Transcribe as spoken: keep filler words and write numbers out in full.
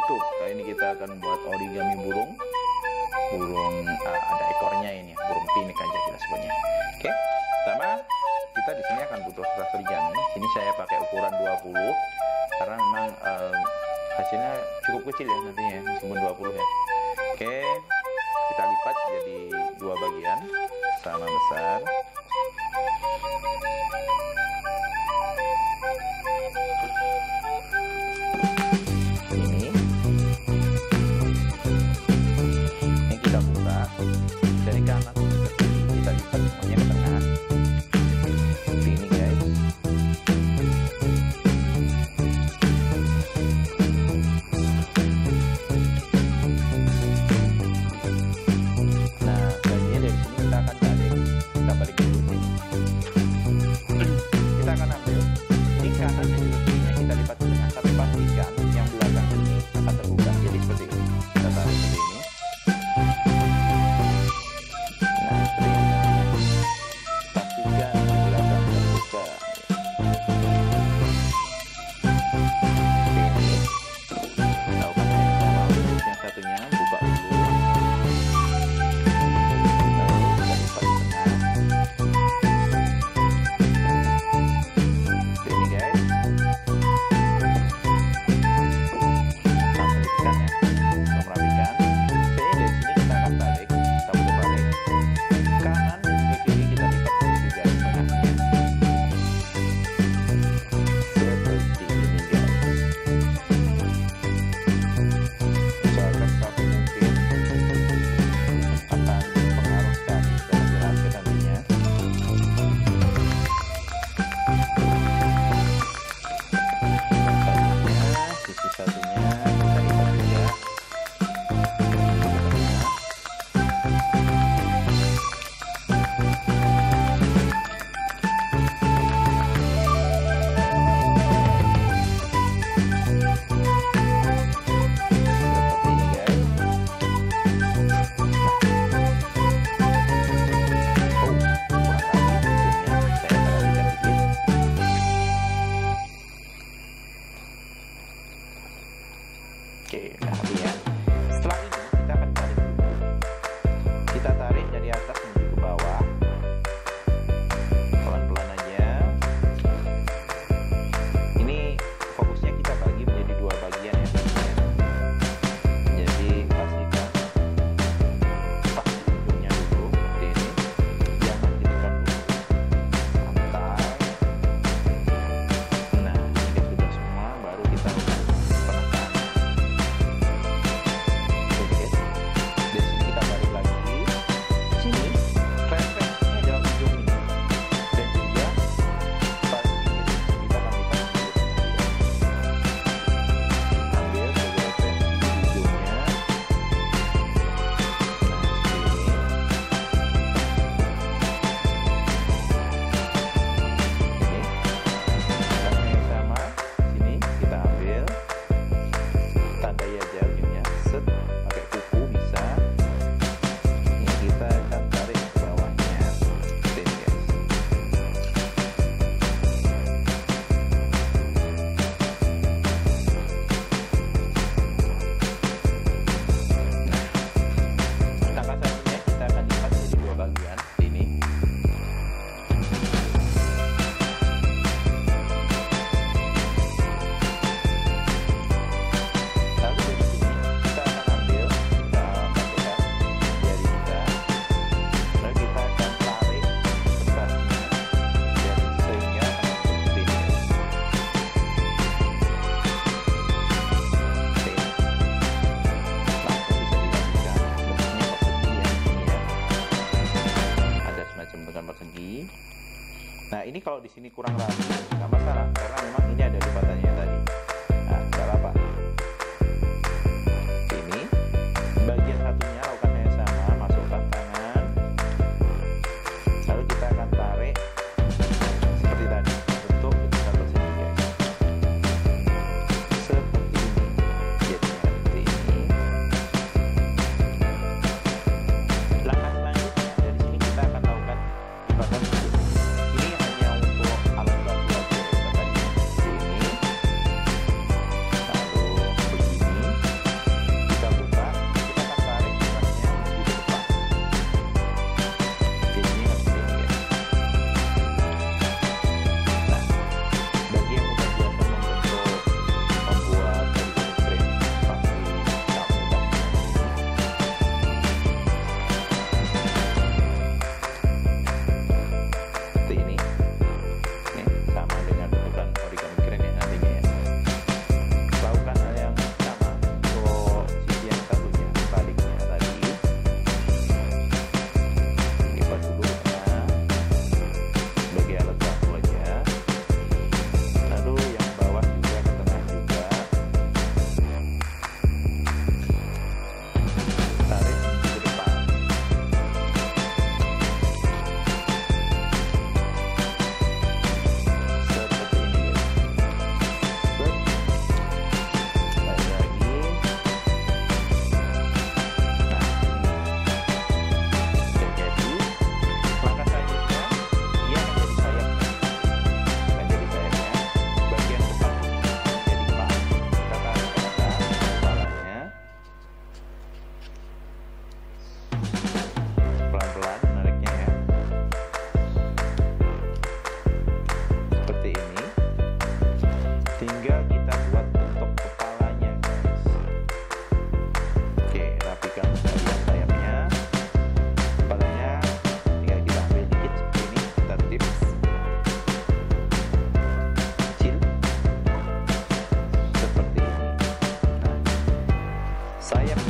YouTube. Kali ini kita akan buat origami burung. Burung uh, ada ekornya ini, burung phoenik aja kita sebutnya. Oke, pertama kita di sini akan butuh kertas origami. Sini saya pakai ukuran dua puluh karena memang uh, hasilnya cukup kecil ya nantinya, meskipun dua puluh ya. Oke, kita lipat jadi dua bagian sama besar. Ini ini kita buka dari kanan ke kiri, kita lipat semuanya ke tengah. Seperti ini guys. Nah, bagian dari sini kita akan tarik, kita balik dulu sini. Kita akan ambil ini kanan dan juga kirinya kita lipat ke tengah, tapi pastikan yang belakang ini akan terbuka. Jadi seperti ini. Kita tarik seperti ini. Nah, seperti ini. Pastikan yang belakang terbuka. Seperti ini. Lakukan yang sama untuk yang satunya, buka dulu. Oke, nah ya. Setelah ini kita akan tarik dulu. Kita tarik dari atas menuju ke bawah. Pelan-pelan aja. Ini fokusnya kita bagi menjadi dua bagian ya. Jadi pastikan pas ujungnya dulu. Seperti ini. Jangan ditekan dulu. Santai. Nah, ini sudah semua. Baru kita penekan. Nah, ini kalau di sini kurang rapi, nggak masalah karena memang ini ada lipatannya tadi. Nah, cara apa? Ini bagian satunya lakukan yang sama, masukkan tangan, lalu kita akan tarik seperti tadi, bentuk besar persegi guys. Seperti ini, jadinya seperti ini. Langkah selanjutnya dari sini kita akan lakukan lipatan. Ini hanya untuk alat bantu aja ya, tadi. Sayap